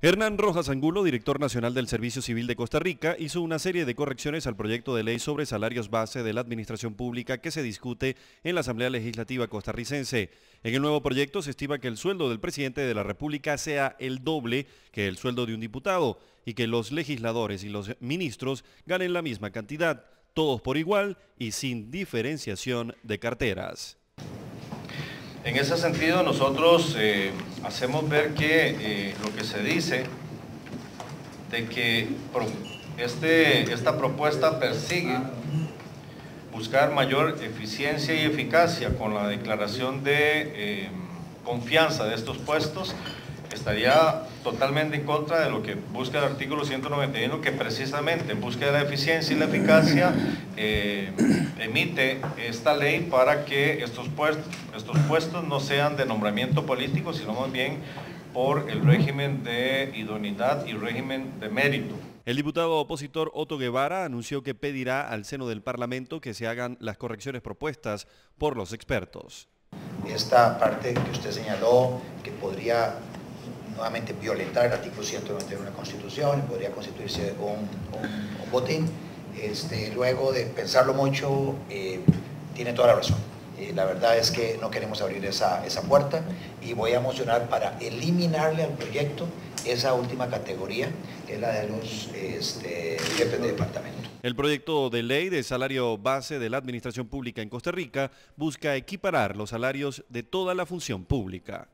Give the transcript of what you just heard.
Hernán Rojas Angulo, director nacional del Servicio Civil de Costa Rica, hizo una serie de correcciones al proyecto de ley sobre salarios base de la administración pública que se discute en la Asamblea Legislativa costarricense. En el nuevo proyecto se estima que el sueldo del presidente de la República sea el doble que el sueldo de un diputado y que los legisladores y los ministros ganen la misma cantidad, todos por igual y sin diferenciación de carteras. En ese sentido, nosotros hacemos ver que lo que se dice de que esta propuesta persigue buscar mayor eficiencia y eficacia con la declaración de confianza de estos puestos, estaría totalmente en contra de lo que busca el artículo 191, que precisamente en búsqueda de la eficiencia y la eficacia emite esta ley para que estos puestos no sean de nombramiento político, sino más bien por el régimen de idoneidad y régimen de mérito. El diputado opositor Otto Guevara anunció que pedirá al seno del Parlamento que se hagan las correcciones propuestas por los expertos. Esta parte que usted señaló, que podría nuevamente violentar el artículo 191 de la Constitución, podría constituirse un botín, luego de pensarlo mucho, tiene toda la razón. La verdad es que no queremos abrir esa puerta y voy a mocionar para eliminarle al proyecto esa última categoría, que es la de los jefes de departamento. El proyecto de ley de salario base de la administración pública en Costa Rica busca equiparar los salarios de toda la función pública.